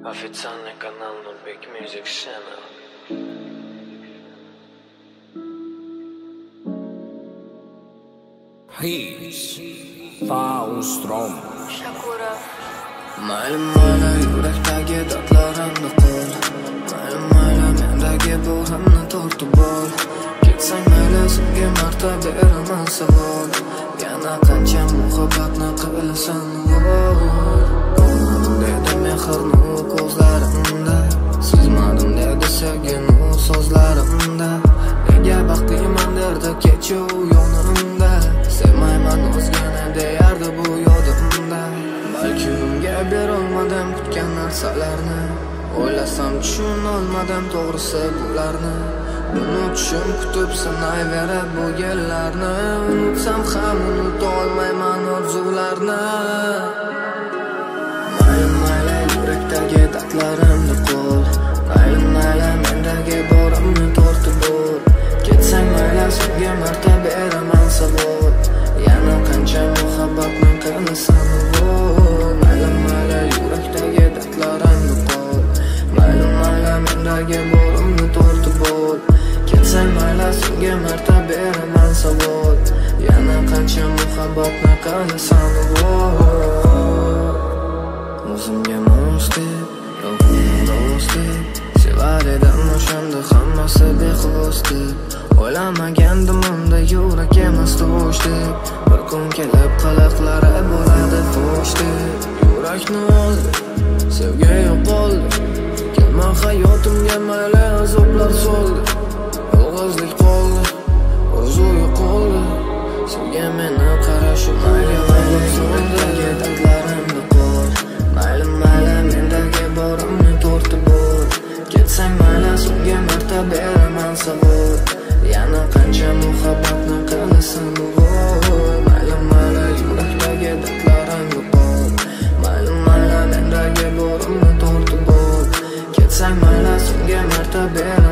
Официальный канал Nutbek Music Channel. Hits Faustrom Shakurov. Mayli mayli yurakdagi dardlarimni qil, mayli mayli mendagi bo'rimni tortib ol. Ketsang mayli senga marta beraman savol, yana qancha muhabbatni qilasan dedi mehrni ko'zlarimda, sezmadim dedi sevgini so'zlarimda. Nega baxtliman derdi kecha u yonimda, sevmayman o'zgani deyardi bu yodimda. Balki unga berolmadim kutgan narsalarni, o'ylasam tushunolmadim to'g'risi bularni. Unutishim kutib sinayverib bu yillarni, unutsam ham unutolmayman orzularni. Mayli mayli yurakdagi dardlarimni qo'l, mayli mayli mendagi borimni tortib ol. Ketsang mayli senga marta beraman savol, yana qancha muhabbatni qilasan mayli mayli yurakdagi dardlarimni qo'l, mayli mayli mendagi borimni tortib ol. Ketsang mayli senga marta beraman savol, yana qancha muhabbatni qilasan o'zimga mos deb, ruhimni do'st deb sevar edim o'shanda hammasi bexlos deb. O'ylamagandim unda yurak emas do'st deb, bir kun kelib qiliqlari bo'ladi fosh deb. Yurakni oldi, sevgi yo'qoldi, kelma hayotimga mayli azoblar soldi. Yolg'izlik qoldi, orzu yo'qoldi, senga meni qarashim mayli mayli yurakdagi dardlarimni qo'l, mayli mayli mendagi borimni tortib ol. Ketsang mayli senga marta beraman savol, yana qancha muhabbatni qilasan mayli mayli yurakdagi dardlarimni qo'l, mayli mayli mendagi borimni tortib ol. Ketsang mayli senga marta beraman